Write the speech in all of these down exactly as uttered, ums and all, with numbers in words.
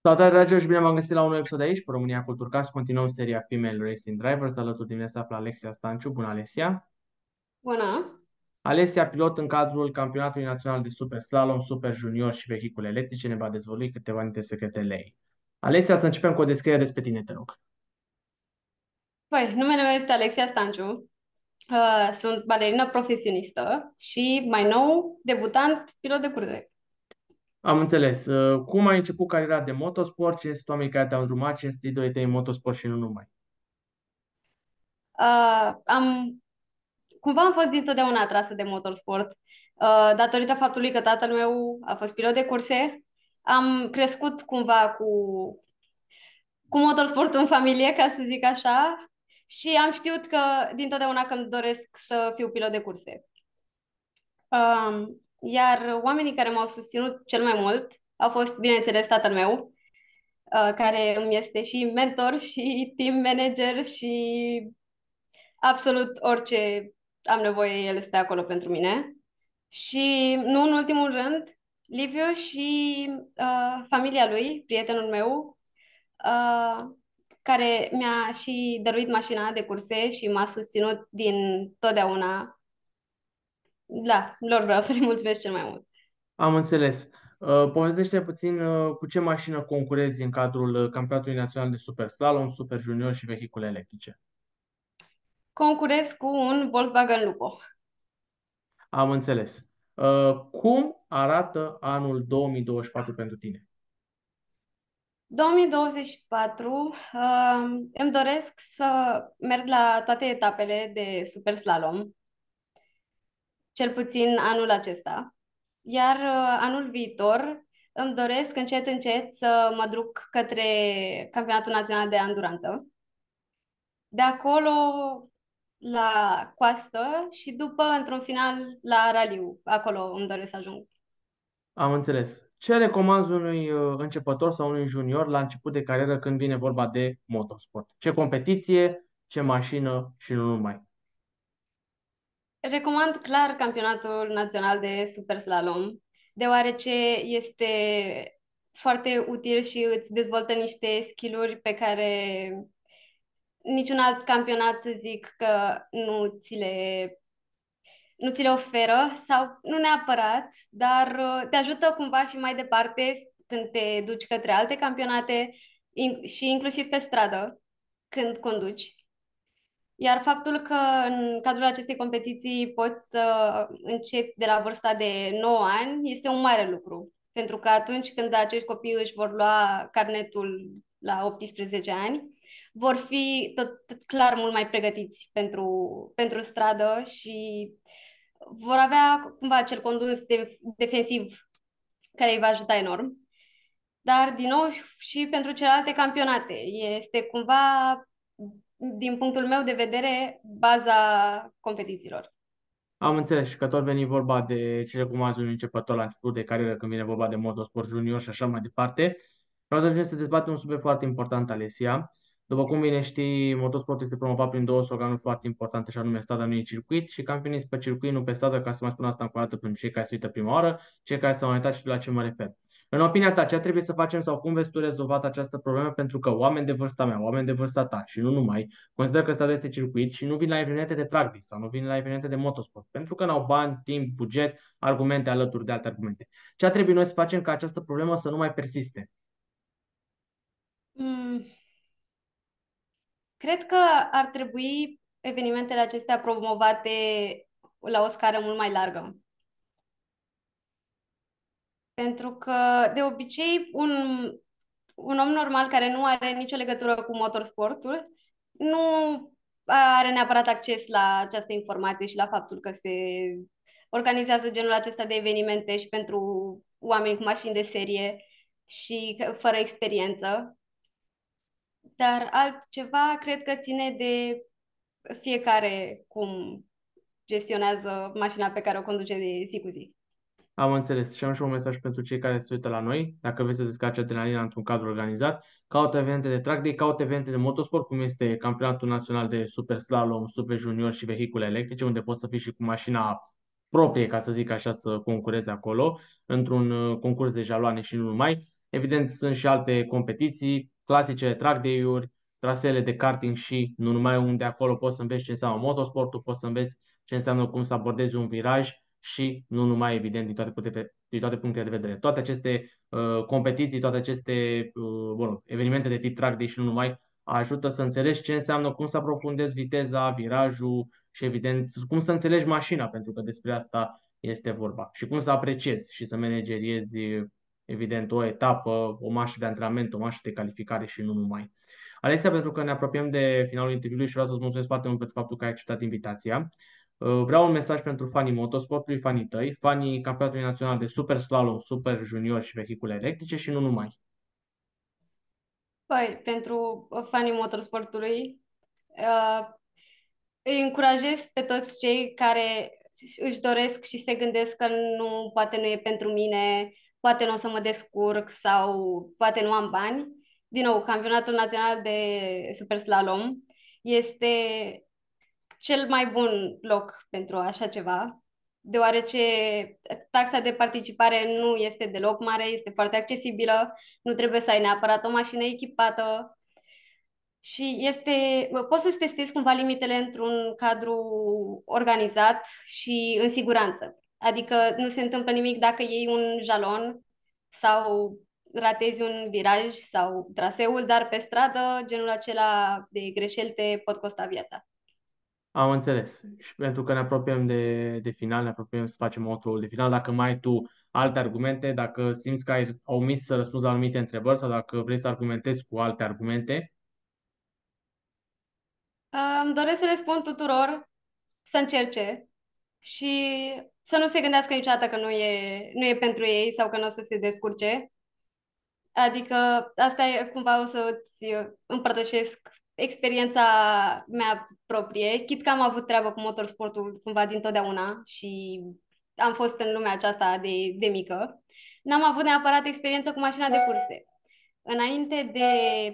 Salutare, dragilor, și bine v-am găsit la un nou episod aici, pe România Culturcast. Continuăm seria Female Racing Drivers. Alături de mine se află Alexia Stanciu. Bună, Alexia! Bună! Alexia, pilot în cadrul Campionatului Național de Super Slalom, Super Junior și Vehicule Electrice, ne va dezvălui câteva dintre secretele ei. Alexia, să începem cu o descriere despre tine, te rog. Păi, numele meu este Alexia Stanciu. Uh, sunt balerină profesionistă și, mai nou, debutant pilot de curse. Am înțeles. Uh, Cum ai început cariera de motosport? Cine sunt oamenii care te-au îndrumat? Cine sunt idolii tăi în motosport și nu numai? Uh, am, cumva am fost dintotdeauna atrasă de motorsport. Uh, datorită faptului că tatăl meu a fost pilot de curse, am crescut cumva cu, cu motorsportul în familie, ca să zic așa, și am știut că dintotdeauna că îmi doresc să fiu pilot de curse. Um, iar oamenii care m-au susținut cel mai mult au fost, bineînțeles, tatăl meu, uh, care îmi este și mentor și team manager și absolut orice am nevoie, el este acolo pentru mine. Și nu în ultimul rând, Liviu și uh, familia lui, prietenul meu, uh, care mi-a și dăruit mașina de curse și m-a susținut din totdeauna. Da, lor vreau să le mulțumesc cel mai mult. Am înțeles. Uh, Povestește puțin uh, cu ce mașină concurezi în cadrul uh, Campionatului Național de Super Slalom, Super Junior și Vehicule Electrice. Concurez cu un Volkswagen Lupo. Am înțeles. Uh, cum arată anul două mii douăzeci și patru pentru tine? două mii douăzeci și patru, uh, îmi doresc să merg la toate etapele de super slalom, cel puțin anul acesta. Iar uh, anul viitor îmi doresc încet, încet să mă duc către Campionatul Național de Anduranță. De acolo la coastă și după, într-un final, la raliu. Acolo îmi doresc să ajung. Am înțeles. Ce recomanzi unui uh, începător sau unui junior la început de carieră când vine vorba de motorsport? Ce competiție, ce mașină și nu numai? Recomand clar campionatul național de super slalom, deoarece este foarte util și îți dezvoltă niște skill-uri pe care niciun alt campionat, să zic, că nu ți le, nu ți le oferă, sau nu neapărat, dar uh, te ajută cumva și mai departe când te duci către alte campionate in- și inclusiv pe stradă când conduci. Iar faptul că în cadrul acestei competiții poți să începi de la vârsta de nouă ani este un mare lucru. Pentru că atunci când acești copii își vor lua carnetul la optsprezece ani, vor fi tot, tot clar mult mai pregătiți pentru, pentru stradă și vor avea cumva acel condus de, defensiv care îi va ajuta enorm. Dar, din nou, și pentru celelalte campionate. Este cumva, din punctul meu de vedere, baza competițiilor. Am înțeles și că tot veni vorba de ce recomanzi unui începător la început de carieră când vine vorba de motorsport junior și așa mai departe. Vreau să ajungem să dezbatem un subiect foarte important, Alesia. După cum bine știi, motorsportul este promovat prin două sloganuri foarte importante, și anume strada nu e circuit și campionii pe circuit, nu pe stradă, ca să mai spun asta încă o dată pentru cei care se uită prima oară, cei care s-au uitat și la ce mă refer. În opinia ta, ce trebuie să facem sau cum vezi tu rezolvat această problemă? Pentru că oameni de vârsta mea, oameni de vârsta ta și nu numai, consider că statul este circuit și nu vin la evenimente de track day sau nu vin la evenimente de motorsport, pentru că n-au bani, timp, buget, argumente alături de alte argumente. Ce ar trebui noi să facem ca această problemă să nu mai persiste? Mm, cred că ar trebui evenimentele acestea promovate la o scară mult mai largă. Pentru că, de obicei, un, un om normal care nu are nicio legătură cu motorsportul nu are neapărat acces la această informație și la faptul că se organizează genul acesta de evenimente și pentru oameni cu mașini de serie și că- fără experiență. Dar altceva cred că ține de fiecare cum gestionează mașina pe care o conduce de zi cu zi. Am înțeles și am și un mesaj pentru cei care se uită la noi. Dacă vreți să descarci adrenalina într-un cadru organizat, caută evenimente de track day, caută eveniente de motorsport, cum este Campionatul Național de Super Slalom, Super Junior și Vehicule Electrice, unde poți să fii și cu mașina proprie, ca să zic așa, să concurezi acolo, într-un uh, concurs de jaloane și nu numai. Evident, sunt și alte competiții, clasice track day-uri, traseele de karting și nu numai, unde acolo poți să înveți ce înseamnă motosportul, poți să înveți ce înseamnă cum să abordezi un viraj și nu numai, evident, din toate, punctele, din toate punctele de vedere. Toate aceste uh, competiții, toate aceste uh, bun, evenimente de tip track day și nu numai, ajută să înțelegi ce înseamnă, cum să aprofundezi viteza, virajul și, evident, cum să înțelegi mașina, pentru că despre asta este vorba. Și cum să apreciezi și să manageriezi, evident, o etapă, o marșă de antrenament, o marșă de calificare și nu numai. Alexia, pentru că ne apropiem de finalul interviului și vreau să-ți mulțumesc foarte mult pentru faptul că ai acceptat invitația. Uh, Vreau un mesaj pentru fanii motosportului, fanii tăi, fanii campionatului național de super slalom, super junior și vehicule electrice și nu numai. Păi, pentru fanii motorsportului, uh, îi încurajez pe toți cei care își doresc și se gândesc că nu, poate nu e pentru mine, poate nu o să mă descurc sau poate nu am bani. Din nou, campionatul național de super slalom este cel mai bun loc pentru așa ceva, deoarece taxa de participare nu este deloc mare, este foarte accesibilă, nu trebuie să ai neapărat o mașină echipată și este, poți să-ți testezi cumva limitele într-un cadru organizat și în siguranță. Adică nu se întâmplă nimic dacă iei un jalon sau ratezi un viraj sau traseul, dar pe stradă genul acela de greșeli te pot costa viața. Am înțeles. Și pentru că ne apropiem de, de final, ne apropiem să facem outro de final. Dacă mai ai tu alte argumente, dacă simți că ai omis să răspunzi la anumite întrebări sau dacă vrei să argumentezi cu alte argumente. Îmi doresc să le spun tuturor să încerce și să nu se gândească niciodată că nu e, nu e pentru ei sau că nu o să se descurce. Adică asta e cumva o să-ți împărtășesc experiența mea proprie, chit că am avut treabă cu motorsportul cumva dintotdeauna și am fost în lumea aceasta de, de mică. N-am avut neapărat experiență cu mașina de curse. Înainte de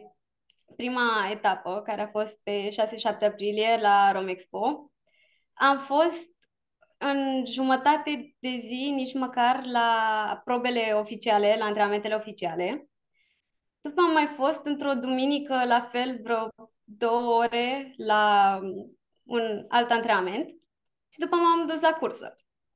prima etapă, care a fost pe șase șapte aprilie la Romexpo, am fost în jumătate de zi, nici măcar la probele oficiale, la antrenamentele oficiale. După am mai fost într-o duminică, la fel, vreo două ore la un alt antrenament și după m-am dus la cursă.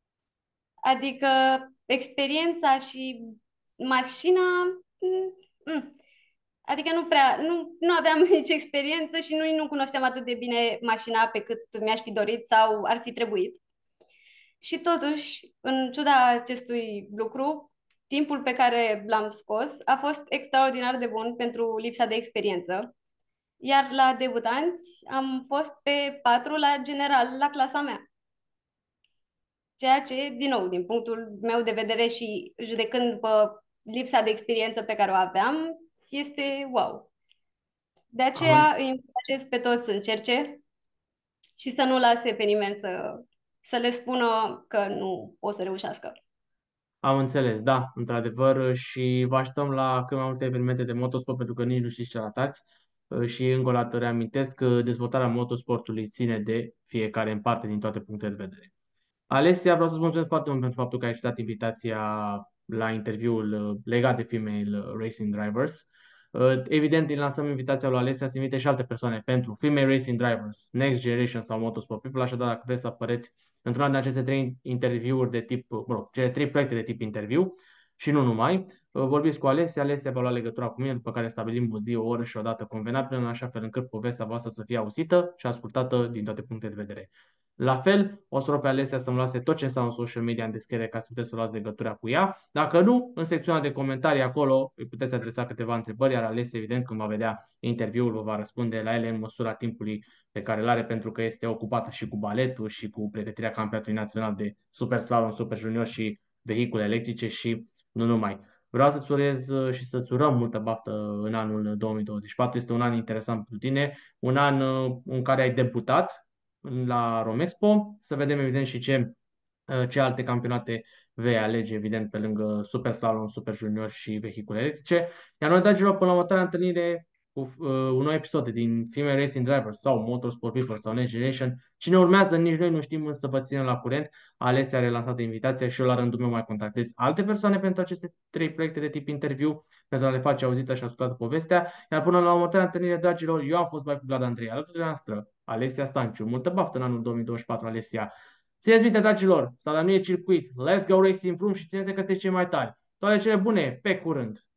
Adică experiența și mașina, mm, mm. Adică nu prea, nu, nu aveam nici experiență și nu, nu cunoșteam atât de bine mașina pe cât mi-aș fi dorit sau ar fi trebuit. Și totuși, în ciuda acestui lucru, timpul pe care l-am scos a fost extraordinar de bun pentru lipsa de experiență. Iar la debutanți am fost pe patru la general, la clasa mea. Ceea ce, din nou, din punctul meu de vedere și judecând după lipsa de experiență pe care o aveam, este wow. De Am, aceea îi încurajez pe toți să încerce și să nu lase pe nimeni să, să le spună că nu o să reușească. am înțeles, da, într-adevăr, și vă așteptăm la cât mai multe evenimente de motosport, pentru că nici nu știți ce ratați. Și încă o dată reamintesc că dezvoltarea motosportului ține de fiecare în parte din toate punctele de vedere. Alessia, vreau să-ți mulțumesc foarte mult pentru faptul că ai acceptat invitația la interviul uh, legat de Female uh, Racing Drivers. Uh, Evident, îi lansăm invitația lui Alessia să invite și alte persoane pentru Female Racing Drivers, Next Generation sau Motorsport People, așadar dacă vreți să apăreți într-una din aceste trei interviuri de tip, uh, mă rog, cele trei proiecte de tip interviu și nu numai, uh, vorbiți cu Alessia, Alessia va lua legătura cu mine, după care stabilim o zi, o oră și o dată convenabilă, în așa fel încât povestea voastră să fie auzită și ascultată din toate punctele de vedere. La fel, o să rog pe Alessia să-mi lase tot ce înseamnă în social media în descriere ca să puteți să luați legătura cu ea. Dacă nu, în secțiunea de comentarii acolo îi puteți adresa câteva întrebări, iar Alessia, evident, când va vedea interviul, vă va răspunde la ele în măsura timpului pe care îl are, pentru că este ocupată și cu baletul și cu pregătirea campionatului național de super slalom, super junior și vehicule electrice și nu numai. Vreau să-ți urez uh, și să-ți urăm multă baftă în anul două mii douăzeci și patru. Este un an interesant pentru tine, un an uh, în care ai debutat la Romexpo, să vedem evident și ce, uh, ce alte campionate vei alege, evident, pe lângă Super Slalom, Super Junior și vehicule electrice. Iar noi, dragilor, până la următoarea întâlnire, cu uh, un nou episod din Female Racing Drivers sau Motorsport People sau Next Generation. Cine urmează, nici noi nu știm, însă vă ținem la curent. Alessia a relansat invitația și eu la rândul meu mai contactez alte persoane pentru aceste trei proiecte de tip interviu, pentru a le face auzită și ascultată povestea. Iar până la următoarea întâlnire, dragilor, eu am fost mai cu Vlad Andrei, alături de noastră, Alessia Stanciu. Multă baftă în anul două mii douăzeci și patru, Alessia. Țineți minte, dragilor, Sada nu e circuit. Let's go racing room și țineți că sunteți cei mai tari. Toate cele bune, pe curând!